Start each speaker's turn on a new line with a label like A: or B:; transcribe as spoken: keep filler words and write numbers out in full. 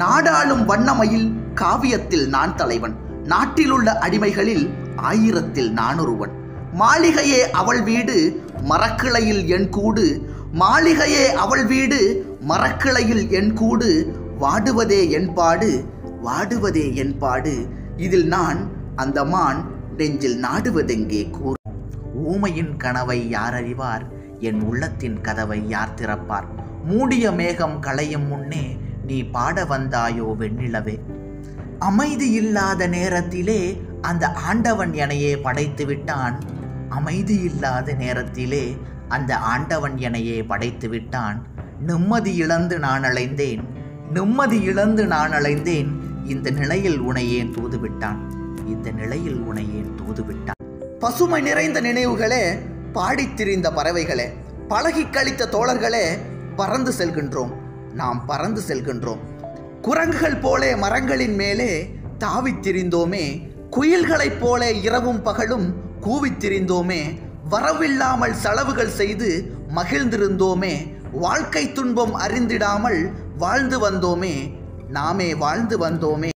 A: நாடாளும் வண்ணமயில் காவியத்தில் நான் தலைவன். நாட்டிலுள்ள அடிமைகளில் ஆயிரத்தில் நான் ஒருவன். மாளிகையே அவள் வீடு மரக்கிளையில் என் கூடு. மாளிகையே அவள் வீடு மரக்கிளையில் என் கூடு. வாடுவதே என் பாடு வாடுவதே என் பாடு. இதில் நான் அந்த மான் நெஞ்சில் நாடுவதெங்கே கூறு. ஊமையின் கனவை யார் அறிவார்? என் உள்ளத்தின் கதவை யார் திறப்பார்? மூடிய மேகம் களையும் முன்னே நீ பாட வந்தாயோ வெண்ணிலவே. அமைதி இல்லாத நேரத்திலே அந்த ஆண்டவன் எனையே படைத்து விட்டான். அமைதி இல்லாத நேரத்திலே அந்த ஆண்டவன் எனையே படைத்து விட்டான். நிம்மதி இழந்து நான் அலைந்தேன் நிம்மதி இழந்து நான் அலைந்தேன். இந்த நிலையில் உனையேன் தூதுவிட்டான் இந்த நிலையில் உனையேன் தூதுவிட்டான். பசுமை நிறைந்த நினைவுகளே, பாடித்திரிந்த பறவைகளே, பழகி கழித்த தோழர்களே, பறந்து செல்கின்றோம் நாம் பறந்து செல்கின்றோம். குரங்குகள் போலே மரங்களின் மேலே தாவித்திரிந்தோமே. குயில்களைப் போல இரவும் பகலும் கூவித்திரிந்தோமே. வரவில்லாமல் செலவுகள் செய்து மகிழ்ந்திருந்தோமே. வாழ்க்கை துன்பம் அறிந்திடாமல் வாழ்ந்து வந்தோமே. நாமே வாழ்ந்து வந்தோமே.